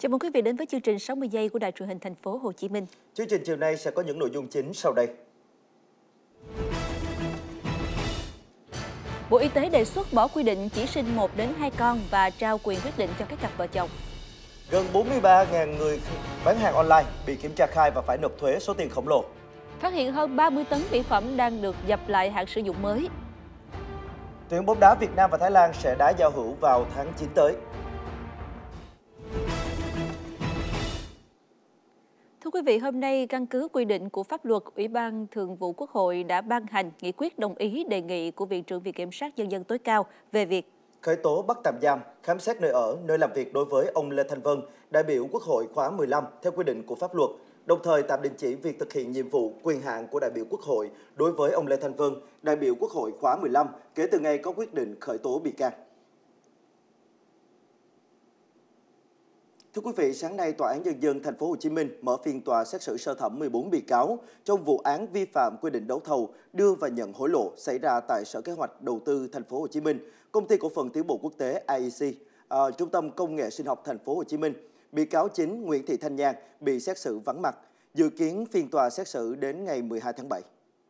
Chào mừng quý vị đến với chương trình 60 giây của Đài Truyền hình Thành phố Hồ Chí Minh. Chương trình chiều nay sẽ có những nội dung chính sau đây. Bộ Y tế đề xuất bỏ quy định chỉ sinh 1 đến 2 con và trao quyền quyết định cho các cặp vợ chồng. Gần 43.000 người bán hàng online bị kiểm tra khai và phải nộp thuế số tiền khổng lồ. Phát hiện hơn 30 tấn mỹ phẩm đang được dập lại hạn sử dụng mới. Tuyển bóng đá Việt Nam và Thái Lan sẽ đá giao hữu vào tháng 9 tới. Thưa quý vị, hôm nay căn cứ quy định của pháp luật, Ủy ban Thường vụ Quốc hội đã ban hành nghị quyết đồng ý đề nghị của Viện trưởng Viện Kiểm sát Nhân dân tối cao về việc khởi tố bắt tạm giam, khám xét nơi ở, nơi làm việc đối với ông Lê Thanh Vân, đại biểu Quốc hội khóa 15 theo quy định của pháp luật, đồng thời tạm đình chỉ việc thực hiện nhiệm vụ quyền hạn của đại biểu Quốc hội đối với ông Lê Thanh Vân, đại biểu Quốc hội khóa 15 kể từ ngày có quyết định khởi tố bị can. Thưa quý vị, sáng nay Tòa án Nhân dân Thành phố Hồ Chí Minh mở phiên tòa xét xử sơ thẩm 14 bị cáo trong vụ án vi phạm quy định đấu thầu, đưa và nhận hối lộ xảy ra tại Sở Kế hoạch Đầu tư Thành phố Hồ Chí Minh, Công ty Cổ phần Tiến bộ Quốc tế IEC, Trung tâm Công nghệ Sinh học Thành phố Hồ Chí Minh. Bị cáo chính Nguyễn Thị Thanh Nhàn bị xét xử vắng mặt, dự kiến phiên tòa xét xử đến ngày 12 tháng 7.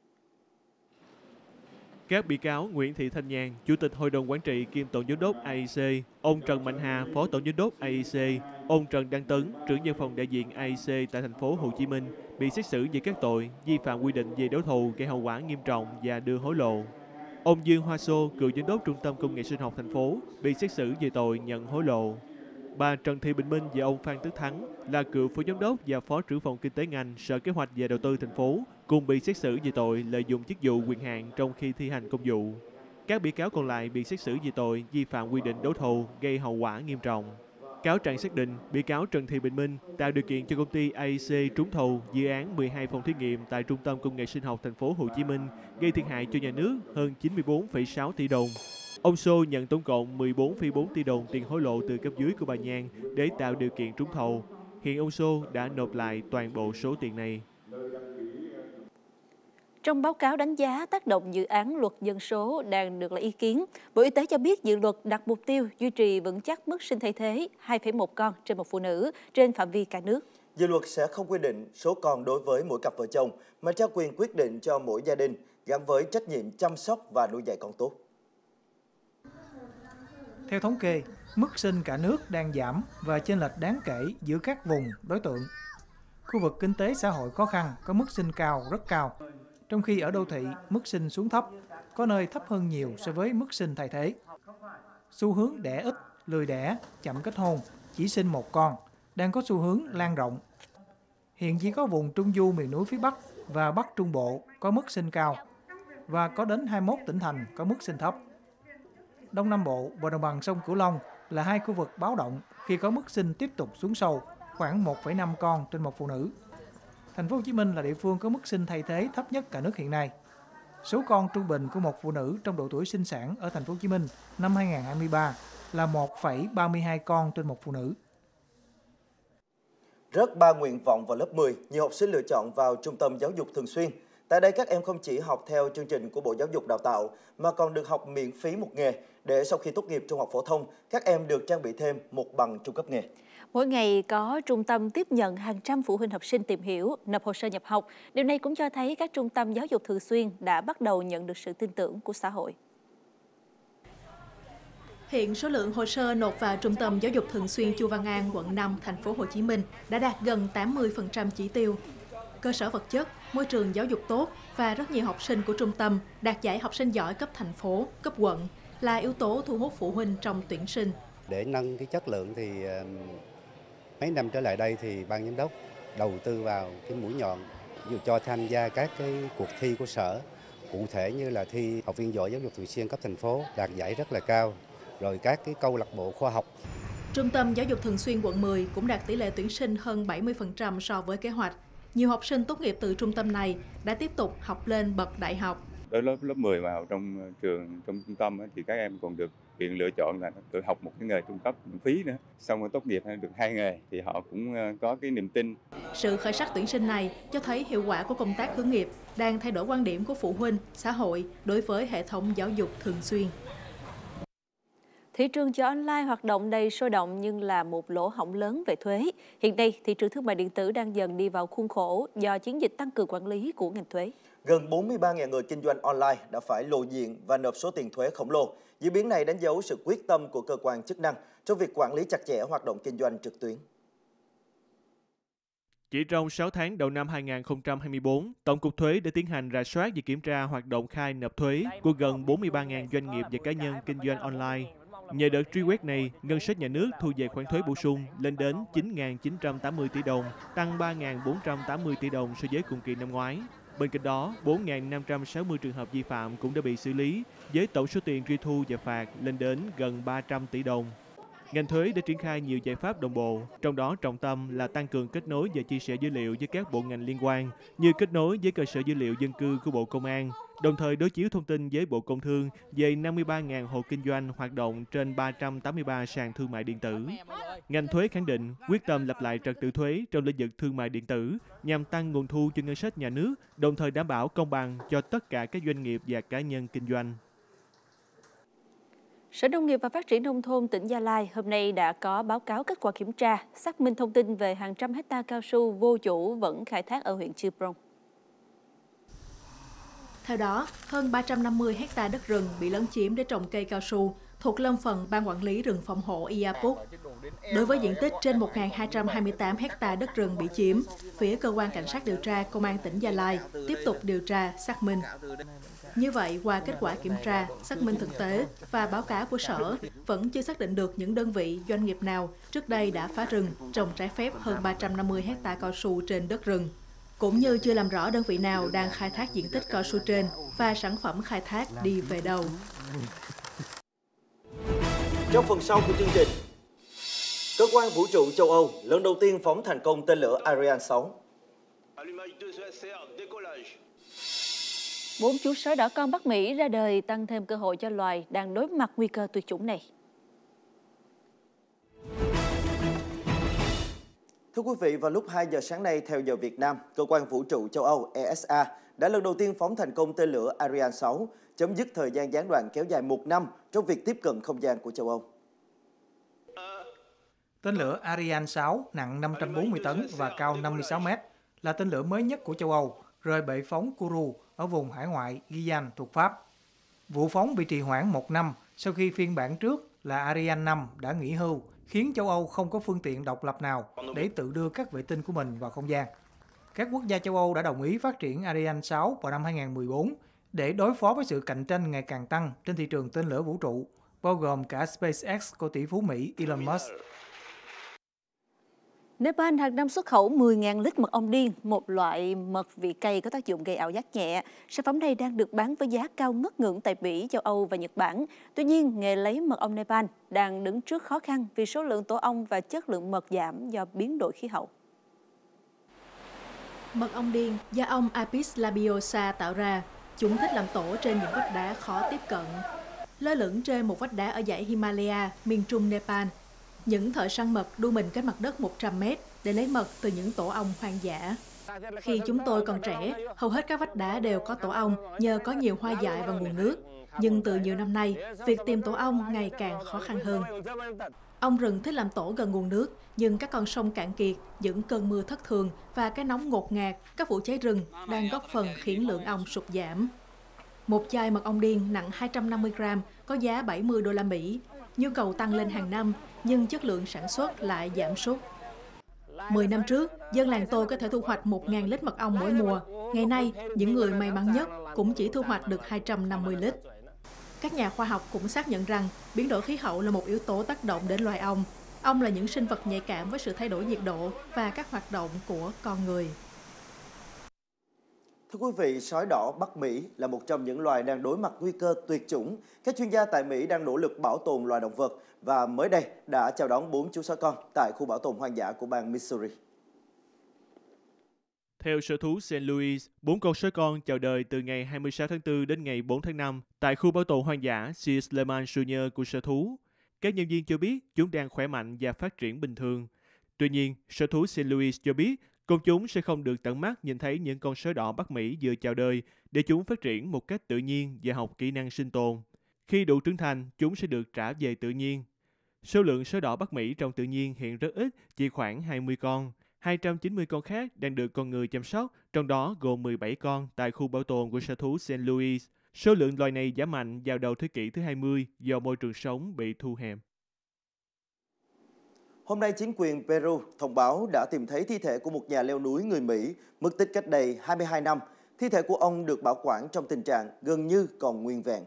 Các bị cáo Nguyễn Thị Thanh Nhàn, Chủ tịch Hội đồng Quản trị kiêm Tổng giám đốc IEC, ông Trần Mạnh Hà, Phó Tổng giám đốc IEC, ông Trần Đăng Tấn, trưởng văn phòng đại diện IEC tại Thành phố Hồ Chí Minh bị xét xử về các tội vi phạm quy định về đấu thầu gây hậu quả nghiêm trọng và đưa hối lộ. Ông Dương Hoa Sô, cựu giám đốc Trung tâm Công nghệ Sinh học Thành phố, bị xét xử về tội nhận hối lộ. Bà Trần Thị Bình Minh và ông Phan Tất Thắng là cựu phó giám đốc và phó trưởng phòng kinh tế ngành Sở Kế hoạch và Đầu tư Thành phố cùng bị xét xử về tội lợi dụng chức vụ quyền hạn trong khi thi hành công vụ. Các bị cáo còn lại bị xét xử về tội vi phạm quy định đấu thầu gây hậu quả nghiêm trọng. Cáo trạng xác định bị cáo Trần Thị Bình Minh tạo điều kiện cho công ty IEC trúng thầu dự án 12 phòng thí nghiệm tại Trung tâm Công nghệ Sinh học Thành phố Hồ Chí Minh gây thiệt hại cho nhà nước hơn 94,6 tỷ đồng. Ông Sô nhận tổng cộng 14,4 tỷ đồng tiền hối lộ từ cấp dưới của bà Nhàn để tạo điều kiện trúng thầu. Hiện ông Sô đã nộp lại toàn bộ số tiền này. Trong báo cáo đánh giá tác động dự án luật dân số đang được lấy ý kiến, Bộ Y tế cho biết dự luật đặt mục tiêu duy trì vững chắc mức sinh thay thế 2,1 con trên một phụ nữ trên phạm vi cả nước. Dự luật sẽ không quy định số con đối với mỗi cặp vợ chồng, mà trao quyền quyết định cho mỗi gia đình gắn với trách nhiệm chăm sóc và nuôi dạy con tốt. Theo thống kê, mức sinh cả nước đang giảm và chênh lệch đáng kể giữa các vùng đối tượng. Khu vực kinh tế xã hội khó khăn có mức sinh cao rất cao, trong khi ở đô thị mức sinh xuống thấp, có nơi thấp hơn nhiều so với mức sinh thay thế. Xu hướng đẻ ít, lười đẻ, chậm kết hôn, chỉ sinh một con đang có xu hướng lan rộng. Hiện chỉ có vùng Trung Du miền núi phía Bắc và Bắc Trung Bộ có mức sinh cao và có đến 21 tỉnh thành có mức sinh thấp. Đông Nam Bộ và Đồng bằng sông Cửu Long là hai khu vực báo động khi có mức sinh tiếp tục xuống sâu, khoảng 1,5 con trên một phụ nữ. Thành phố Hồ Chí Minh là địa phương có mức sinh thay thế thấp nhất cả nước hiện nay. Số con trung bình của một phụ nữ trong độ tuổi sinh sản ở Thành phố Hồ Chí Minh năm 2023 là 1,32 con trên một phụ nữ. Rớt 3 nguyện vọng vào lớp 10, nhiều học sinh lựa chọn vào trung tâm giáo dục thường xuyên. Tại đây các em không chỉ học theo chương trình của Bộ Giáo dục Đào tạo mà còn được học miễn phí một nghề để sau khi tốt nghiệp trung học phổ thông, các em được trang bị thêm một bằng trung cấp nghề. Mỗi ngày có trung tâm tiếp nhận hàng trăm phụ huynh học sinh tìm hiểu, nộp hồ sơ nhập học. Điều này cũng cho thấy các trung tâm giáo dục thường xuyên đã bắt đầu nhận được sự tin tưởng của xã hội. Hiện số lượng hồ sơ nộp vào Trung tâm Giáo dục Thường xuyên Chu Văn An, quận 5, Thành phố Hồ Chí Minh đã đạt gần 80% chỉ tiêu. Cơ sở vật chất, môi trường giáo dục tốt và rất nhiều học sinh của trung tâm đạt giải học sinh giỏi cấp thành phố, cấp quận là yếu tố thu hút phụ huynh trong tuyển sinh. Để nâng cái chất lượng thì mấy năm trở lại đây thì ban giám đốc đầu tư vào cái mũi nhọn, dù cho tham gia các cái cuộc thi của sở, cụ thể như là thi học viên giỏi giáo dục thường xuyên cấp thành phố đạt giải rất là cao, rồi các cái câu lạc bộ khoa học. Trung tâm Giáo dục Thường xuyên quận 10 cũng đạt tỷ lệ tuyển sinh hơn 70% so với kế hoạch. Nhiều học sinh tốt nghiệp từ trung tâm này đã tiếp tục học lên bậc đại học. Tới lớp 10 vào trong trung tâm thì các em còn được quyền lựa chọn là tự học một cái nghề trung cấp miễn phí nữa. Xong rồi tốt nghiệp được 2 nghề thì họ cũng có cái niềm tin. Sự khởi sắc tuyển sinh này cho thấy hiệu quả của công tác hướng nghiệp đang thay đổi quan điểm của phụ huynh, xã hội đối với hệ thống giáo dục thường xuyên. Thị trường chợ online hoạt động đầy sôi động nhưng là một lỗ hổng lớn về thuế. Hiện nay, thị trường thương mại điện tử đang dần đi vào khuôn khổ do chiến dịch tăng cường quản lý của ngành thuế. Gần 43.000 người kinh doanh online đã phải lộ diện và nộp số tiền thuế khổng lồ. Diễn biến này đánh dấu sự quyết tâm của cơ quan chức năng trong việc quản lý chặt chẽ hoạt động kinh doanh trực tuyến. Chỉ trong 6 tháng đầu năm 2024, Tổng cục Thuế đã tiến hành rà soát và kiểm tra hoạt động khai nộp thuế của gần 43.000 doanh nghiệp và cá nhân kinh doanh online. Nhờ đợt truy quét này, ngân sách nhà nước thu về khoản thuế bổ sung lên đến 9.980 tỷ đồng, tăng 3.480 tỷ đồng so với cùng kỳ năm ngoái. Bên cạnh đó, 4.560 trường hợp vi phạm cũng đã bị xử lý, với tổng số tiền truy thu và phạt lên đến gần 300 tỷ đồng. Ngành thuế đã triển khai nhiều giải pháp đồng bộ, trong đó trọng tâm là tăng cường kết nối và chia sẻ dữ liệu với các bộ ngành liên quan, như kết nối với cơ sở dữ liệu dân cư của Bộ Công an, đồng thời đối chiếu thông tin với Bộ Công Thương về 53.000 hộ kinh doanh hoạt động trên 383 sàn thương mại điện tử. Ngành thuế khẳng định quyết tâm lập lại trật tự thuế trong lĩnh vực thương mại điện tử nhằm tăng nguồn thu cho ngân sách nhà nước, đồng thời đảm bảo công bằng cho tất cả các doanh nghiệp và cá nhân kinh doanh. Sở Nông nghiệp và Phát triển Nông thôn tỉnh Gia Lai hôm nay đã có báo cáo kết quả kiểm tra, xác minh thông tin về hàng trăm hecta cao su vô chủ vẫn khai thác ở huyện Chư Prong. Theo đó, hơn 350 hecta đất rừng bị lấn chiếm để trồng cây cao su thuộc lâm phần Ban Quản lý rừng phòng hộ Iapuk. Đối với diện tích trên 1.228 hecta đất rừng bị chiếm, phía cơ quan cảnh sát điều tra Công an tỉnh Gia Lai tiếp tục điều tra, xác minh. Như vậy, qua kết quả kiểm tra, xác minh thực tế và báo cáo của Sở, vẫn chưa xác định được những đơn vị, doanh nghiệp nào trước đây đã phá rừng, trồng trái phép hơn 350 hecta cao su trên đất rừng. Cũng như chưa làm rõ đơn vị nào đang khai thác diện tích cao su trên và sản phẩm khai thác đi về đâu. Trong phần sau của chương trình, cơ quan vũ trụ châu Âu lần đầu tiên phóng thành công tên lửa Ariane 6. 4 chú sói đỏ con Bắc Mỹ ra đời tăng thêm cơ hội cho loài đang đối mặt nguy cơ tuyệt chủng này. Thưa quý vị, vào lúc 2 giờ sáng nay theo giờ Việt Nam, cơ quan vũ trụ châu Âu ESA đã lần đầu tiên phóng thành công tên lửa Ariane 6, chấm dứt thời gian gián đoạn kéo dài 1 năm trong việc tiếp cận không gian của châu Âu. Tên lửa Ariane 6 nặng 540 tấn và cao 56 mét, là tên lửa mới nhất của châu Âu, rời bệ phóng Kourou ở vùng hải ngoại Guyane thuộc Pháp. Vụ phóng bị trì hoãn 1 năm sau khi phiên bản trước là Ariane 5 đã nghỉ hưu, khiến châu Âu không có phương tiện độc lập nào để tự đưa các vệ tinh của mình vào không gian. Các quốc gia châu Âu đã đồng ý phát triển Ariane 6 vào năm 2014 để đối phó với sự cạnh tranh ngày càng tăng trên thị trường tên lửa vũ trụ, bao gồm cả SpaceX của tỷ phú Mỹ Elon Musk. Nepal hàng năm xuất khẩu 10.000 lít mật ong điên, một loại mật vị cay có tác dụng gây ảo giác nhẹ. Sản phẩm này đang được bán với giá cao ngất ngưỡng tại Mỹ, châu Âu và Nhật Bản. Tuy nhiên, nghề lấy mật ong Nepal đang đứng trước khó khăn vì số lượng tổ ong và chất lượng mật giảm do biến đổi khí hậu. Mật ong điên do ong Apis labiosa tạo ra, chúng thích làm tổ trên những vách đá khó tiếp cận. Lơ lửng trên một vách đá ở dãy Himalaya, miền trung Nepal, những thợ săn mật đu mình cách mặt đất 100 mét để lấy mật từ những tổ ong hoang dã. Khi chúng tôi còn trẻ, hầu hết các vách đá đều có tổ ong nhờ có nhiều hoa dại và nguồn nước. Nhưng từ nhiều năm nay, việc tìm tổ ong ngày càng khó khăn hơn. Ong rừng thích làm tổ gần nguồn nước, nhưng các con sông cạn kiệt, những cơn mưa thất thường và cái nóng ngột ngạt, các vụ cháy rừng đang góp phần khiến lượng ong sụt giảm. Một chai mật ong điên nặng 250 gram có giá 70 đô la Mỹ. Nhu cầu tăng lên hàng năm, nhưng chất lượng sản xuất lại giảm sút. 10 năm trước, dân làng tôi có thể thu hoạch 1.000 lít mật ong mỗi mùa. Ngày nay, những người may mắn nhất cũng chỉ thu hoạch được 250 lít. Các nhà khoa học cũng xác nhận rằng biến đổi khí hậu là một yếu tố tác động đến loài ong. Ong là những sinh vật nhạy cảm với sự thay đổi nhiệt độ và các hoạt động của con người. Thưa quý vị, sói đỏ Bắc Mỹ là một trong những loài đang đối mặt nguy cơ tuyệt chủng. Các chuyên gia tại Mỹ đang nỗ lực bảo tồn loài động vật và mới đây đã chào đón 4 chú sói con tại khu bảo tồn hoang dã của bang Missouri. Theo sở thú St. Louis, 4 con sói con chào đời từ ngày 26 tháng 4 đến ngày 4 tháng 5 tại khu bảo tồn hoang dã C.S. Lehman Jr. của sở thú. Các nhân viên cho biết chúng đang khỏe mạnh và phát triển bình thường. Tuy nhiên, sở thú St. Louis cho biết công chúng sẽ không được tận mắt nhìn thấy những con sói đỏ Bắc Mỹ vừa chào đời để chúng phát triển một cách tự nhiên và học kỹ năng sinh tồn. Khi đủ trưởng thành, chúng sẽ được trả về tự nhiên. Số lượng sói đỏ Bắc Mỹ trong tự nhiên hiện rất ít, chỉ khoảng 20 con. 290 con khác đang được con người chăm sóc, trong đó gồm 17 con tại khu bảo tồn của sở thú St. Louis. Số lượng loài này giảm mạnh vào đầu thế kỷ thứ 20 do môi trường sống bị thu hẹp. Hôm nay, chính quyền Peru thông báo đã tìm thấy thi thể của một nhà leo núi người Mỹ mất tích cách đây 22 năm. Thi thể của ông được bảo quản trong tình trạng gần như còn nguyên vẹn.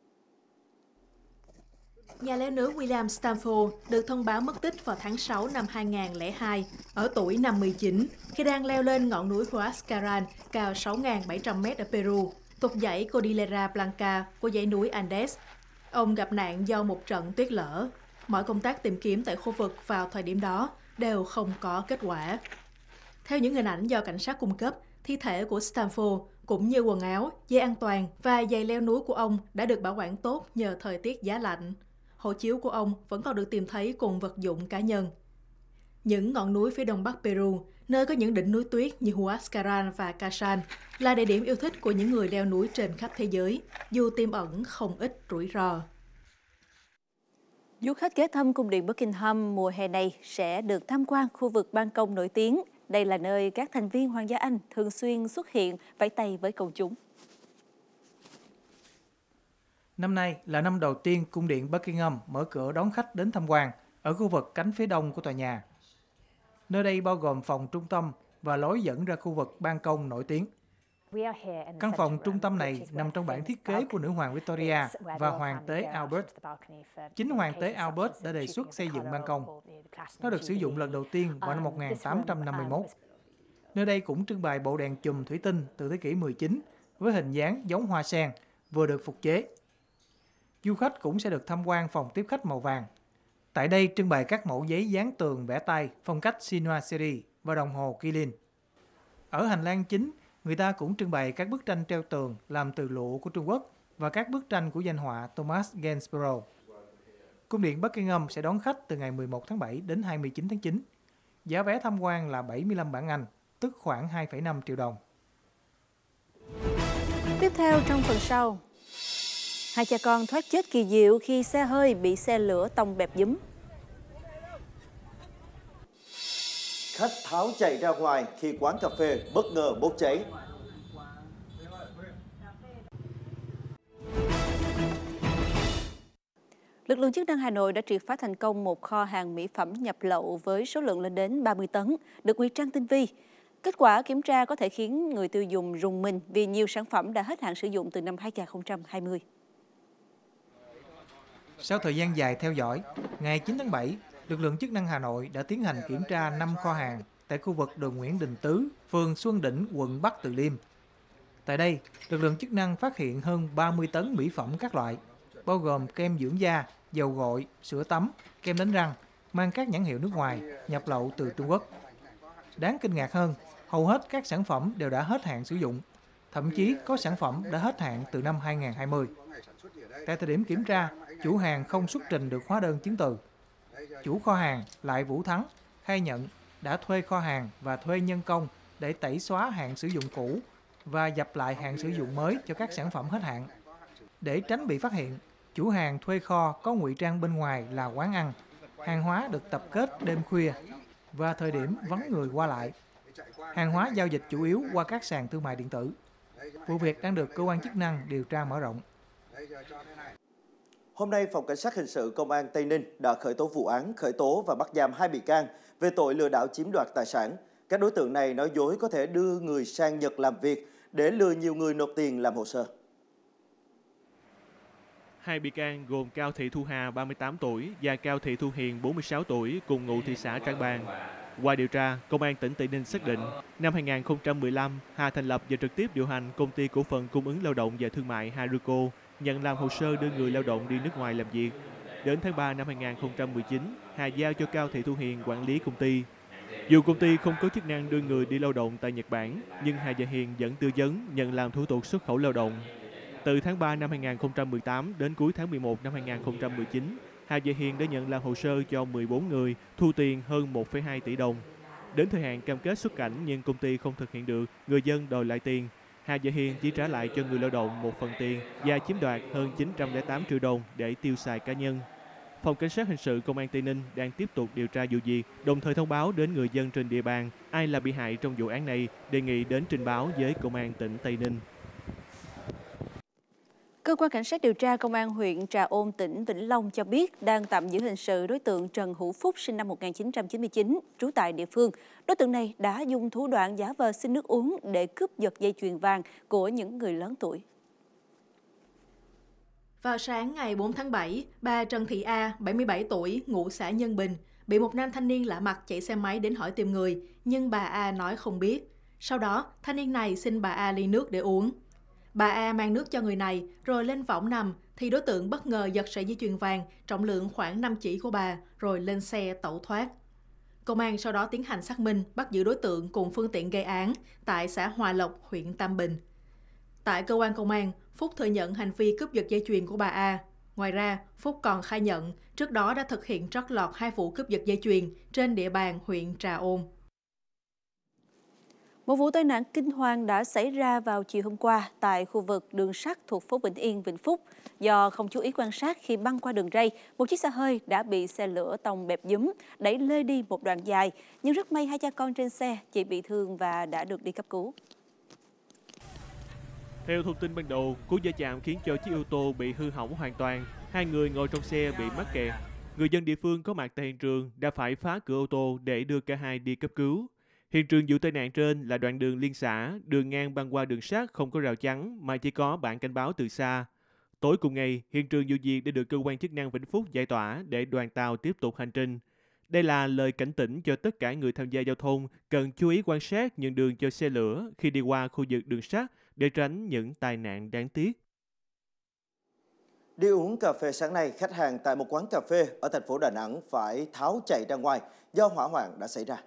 Nhà leo núi William Stanford được thông báo mất tích vào tháng 6 năm 2002, ở tuổi 59, khi đang leo lên ngọn núi Huascaran cao 6.700 m ở Peru, thuộc dãy Cordillera Blanca của dãy núi Andes. Ông gặp nạn do một trận tuyết lở. Mọi công tác tìm kiếm tại khu vực vào thời điểm đó đều không có kết quả. Theo những hình ảnh do cảnh sát cung cấp, thi thể của Stanford cũng như quần áo, dây an toàn và giày leo núi của ông đã được bảo quản tốt nhờ thời tiết giá lạnh. Hộ chiếu của ông vẫn còn được tìm thấy cùng vật dụng cá nhân. Những ngọn núi phía đông bắc Peru, nơi có những đỉnh núi tuyết như Huascaran và Casan, là địa điểm yêu thích của những người leo núi trên khắp thế giới, dù tiềm ẩn không ít rủi ro. Du khách ghé thăm cung điện Buckingham mùa hè này sẽ được tham quan khu vực ban công nổi tiếng. Đây là nơi các thành viên Hoàng gia Anh thường xuyên xuất hiện vẫy tay với công chúng. Năm nay là năm đầu tiên cung điện Buckingham mở cửa đón khách đến tham quan ở khu vực cánh phía đông của tòa nhà. Nơi đây bao gồm phòng trung tâm và lối dẫn ra khu vực ban công nổi tiếng. Căn phòng trung tâm này nằm trong bản thiết kế của nữ hoàng Victoria và hoàng tế Albert. Chính hoàng tế Albert đã đề xuất xây dựng ban công. Nó được sử dụng lần đầu tiên vào năm 1851. Nơi đây cũng trưng bày bộ đèn chùm thủy tinh từ thế kỷ 19 với hình dáng giống hoa sen vừa được phục chế. Du khách cũng sẽ được tham quan phòng tiếp khách màu vàng. Tại đây trưng bày các mẫu giấy dán tường vẽ tay phong cách chinoiserie và đồng hồ Qilin. Ở hành lang chính, người ta cũng trưng bày các bức tranh treo tường làm từ lụa của Trung Quốc và các bức tranh của danh họa Thomas Gainsborough. Cung điện Buckingham sẽ đón khách từ ngày 11 tháng 7 đến 29 tháng 9. Giá vé tham quan là 75 bảng Anh, tức khoảng 2,5 triệu đồng. Tiếp theo trong phần sau, hai cha con thoát chết kỳ diệu khi xe hơi bị xe lửa tông bẹp dúm. Khách tháo chạy ra ngoài khi quán cà phê bất ngờ bốc cháy. Lực lượng chức năng Hà Nội đã triệt phá thành công một kho hàng mỹ phẩm nhập lậu với số lượng lên đến 30 tấn, được ngụy trang tinh vi. Kết quả kiểm tra có thể khiến người tiêu dùng rùng mình vì nhiều sản phẩm đã hết hạn sử dụng từ năm 2020. Sau thời gian dài theo dõi, ngày 9 tháng 7, lực lượng chức năng Hà Nội đã tiến hành kiểm tra 5 kho hàng tại khu vực đường Nguyễn Đình Tứ, phường Xuân Đỉnh, quận Bắc Từ Liêm. Tại đây, lực lượng chức năng phát hiện hơn 30 tấn mỹ phẩm các loại, bao gồm kem dưỡng da, dầu gội, sữa tắm, kem đánh răng, mang các nhãn hiệu nước ngoài, nhập lậu từ Trung Quốc. Đáng kinh ngạc hơn, hầu hết các sản phẩm đều đã hết hạn sử dụng, thậm chí có sản phẩm đã hết hạn từ năm 2020. Tại thời điểm kiểm tra, chủ hàng không xuất trình được hóa đơn chứng từ. Chủ kho hàng Lại Vũ Thắng khai nhận đã thuê kho hàng và thuê nhân công để tẩy xóa hạn sử dụng cũ và dập lại hạn sử dụng mới cho các sản phẩm hết hạn. Để tránh bị phát hiện, chủ hàng thuê kho có ngụy trang bên ngoài là quán ăn. Hàng hóa được tập kết đêm khuya và thời điểm vắng người qua lại. Hàng hóa giao dịch chủ yếu qua các sàn thương mại điện tử. Vụ việc đang được cơ quan chức năng điều tra mở rộng. Hôm nay, Phòng Cảnh sát Hình sự Công an Tây Ninh đã khởi tố vụ án, khởi tố và bắt giam 2 bị can về tội lừa đảo chiếm đoạt tài sản. Các đối tượng này nói dối có thể đưa người sang Nhật làm việc để lừa nhiều người nộp tiền làm hồ sơ. 2 bị can gồm Cao Thị Thu Hà 38 tuổi và Cao Thị Thu Hiền 46 tuổi cùng ngụ thị xã Trảng Bàng. Qua điều tra, Công an tỉnh Tây Ninh xác định năm 2015, Hà thành lập và trực tiếp điều hành Công ty Cổ phần Cung ứng Lao động và Thương mại Haruko, nhận làm hồ sơ đưa người lao động đi nước ngoài làm việc. Đến tháng 3 năm 2019, Hà giao cho Cao Thị Thu Hiền quản lý công ty. Dù công ty không có chức năng đưa người đi lao động tại Nhật Bản, nhưng Hà và Hiền vẫn tư vấn nhận làm thủ tục xuất khẩu lao động. Từ tháng 3 năm 2018 đến cuối tháng 11 năm 2019, Hà và Hiền đã nhận làm hồ sơ cho 14 người, thu tiền hơn 1,2 tỷ đồng. Đến thời hạn cam kết xuất cảnh nhưng công ty không thực hiện được, người dân đòi lại tiền. Hà và Hiền chỉ trả lại cho người lao động một phần tiền và chiếm đoạt hơn 908 triệu đồng để tiêu xài cá nhân. Phòng Cảnh sát Hình sự Công an Tây Ninh đang tiếp tục điều tra vụ việc, đồng thời thông báo đến người dân trên địa bàn ai là bị hại trong vụ án này, đề nghị đến trình báo với Công an tỉnh Tây Ninh. Cơ quan Cảnh sát điều tra Công an huyện Trà Ôn, tỉnh Vĩnh Long cho biết đang tạm giữ hình sự đối tượng Trần Hữu Phúc sinh năm 1999, trú tại địa phương. Đối tượng này đã dùng thủ đoạn giả vờ xin nước uống để cướp giật dây chuyền vàng của những người lớn tuổi. Vào sáng ngày 4 tháng 7, bà Trần Thị A, 77 tuổi, ngụ xã Nhân Bình, bị một nam thanh niên lạ mặt chạy xe máy đến hỏi tìm người, nhưng bà A nói không biết. Sau đó, thanh niên này xin bà A ly nước để uống. Bà A mang nước cho người này, rồi lên võng nằm, thì đối tượng bất ngờ giật sợi dây chuyền vàng, trọng lượng khoảng 5 chỉ của bà, rồi lên xe tẩu thoát. Công an sau đó tiến hành xác minh, bắt giữ đối tượng cùng phương tiện gây án tại xã Hòa Lộc, huyện Tam Bình. Tại cơ quan công an, Phúc thừa nhận hành vi cướp giật dây chuyền của bà A. Ngoài ra, Phúc còn khai nhận trước đó đã thực hiện trót lọt 2 vụ cướp giật dây chuyền trên địa bàn huyện Trà Ôn. Một vụ tai nạn kinh hoàng đã xảy ra vào chiều hôm qua tại khu vực đường sắt thuộc phố Vĩnh Yên, Vĩnh Phúc. Do không chú ý quan sát khi băng qua đường ray, một chiếc xe hơi đã bị xe lửa tông bẹp dúm, đẩy lê đi một đoạn dài. Nhưng rất may 2 cha con trên xe chỉ bị thương và đã được đi cấp cứu. Theo thông tin ban đầu, cú va chạm khiến cho chiếc ô tô bị hư hỏng hoàn toàn. 2 người ngồi trong xe bị mắc kẹt. Người dân địa phương có mặt tại hiện trường đã phải phá cửa ô tô để đưa cả hai đi cấp cứu. Hiện trường vụ tai nạn trên là đoạn đường liên xã, đường ngang băng qua đường sắt không có rào chắn mà chỉ có bảng cảnh báo từ xa. Tối cùng ngày, hiện trường vụ việc đã được cơ quan chức năng Vĩnh Phúc giải tỏa để đoàn tàu tiếp tục hành trình. Đây là lời cảnh tỉnh cho tất cả người tham gia giao thông cần chú ý quan sát nhường đường cho xe lửa khi đi qua khu vực đường sắt để tránh những tai nạn đáng tiếc. Đi uống cà phê sáng nay, khách hàng tại một quán cà phê ở thành phố Đà Nẵng phải tháo chạy ra ngoài do hỏa hoạn đã xảy ra.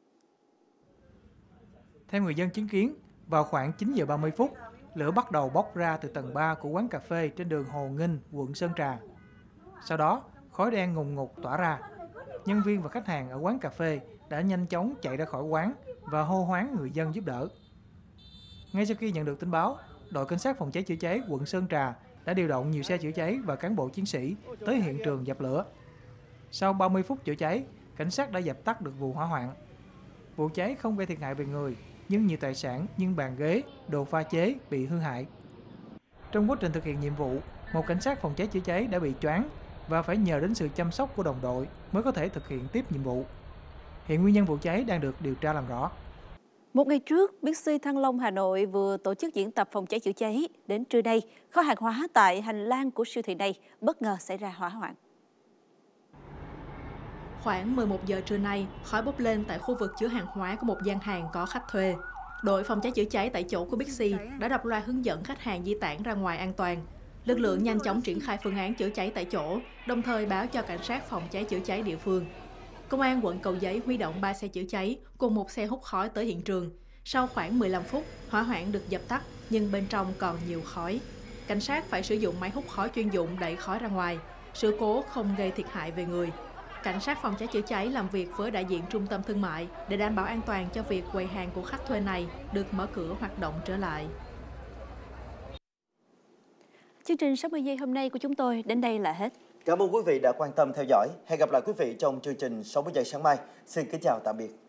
Theo người dân chứng kiến, vào khoảng 9 giờ 30 phút, lửa bắt đầu bốc ra từ tầng 3 của quán cà phê trên đường Hồ Nghinh, quận Sơn Trà. Sau đó, khói đen ngùn ngụt tỏa ra. Nhân viên và khách hàng ở quán cà phê đã nhanh chóng chạy ra khỏi quán và hô hoán người dân giúp đỡ. Ngay sau khi nhận được tin báo, đội cảnh sát phòng cháy chữa cháy quận Sơn Trà đã điều động nhiều xe chữa cháy và cán bộ chiến sĩ tới hiện trường dập lửa. Sau 30 phút chữa cháy, cảnh sát đã dập tắt được vụ hỏa hoạn. Vụ cháy không gây thiệt hại về người, nhưng nhiều tài sản như bàn ghế, đồ pha chế bị hư hại. Trong quá trình thực hiện nhiệm vụ, một cảnh sát phòng cháy chữa cháy đã bị choáng và phải nhờ đến sự chăm sóc của đồng đội mới có thể thực hiện tiếp nhiệm vụ. Hiện nguyên nhân vụ cháy đang được điều tra làm rõ. Một ngày trước, Bixi Thăng Long, Hà Nội vừa tổ chức diễn tập phòng cháy chữa cháy. Đến trưa nay, kho hàng hóa tại hành lang của siêu thị này bất ngờ xảy ra hỏa hoạn. Khoảng 11 giờ trưa nay, khói bốc lên tại khu vực chứa hàng hóa của một gian hàng có khách thuê. Đội phòng cháy chữa cháy tại chỗ của Bixi đã đọc loa hướng dẫn khách hàng di tản ra ngoài an toàn. Lực lượng nhanh chóng triển khai phương án chữa cháy tại chỗ, đồng thời báo cho cảnh sát phòng cháy chữa cháy địa phương. Công an quận Cầu Giấy huy động 3 xe chữa cháy cùng một xe hút khói tới hiện trường. Sau khoảng 15 phút, hỏa hoạn được dập tắt nhưng bên trong còn nhiều khói. Cảnh sát phải sử dụng máy hút khói chuyên dụng đẩy khói ra ngoài. Sự cố không gây thiệt hại về người. Cảnh sát phòng cháy chữa cháy làm việc với đại diện trung tâm thương mại để đảm bảo an toàn cho việc quầy hàng của khách thuê này được mở cửa hoạt động trở lại. Chương trình 60 giây hôm nay của chúng tôi đến đây là hết. Cảm ơn quý vị đã quan tâm theo dõi. Hẹn gặp lại quý vị trong chương trình 60 giây sáng mai. Xin kính chào tạm biệt.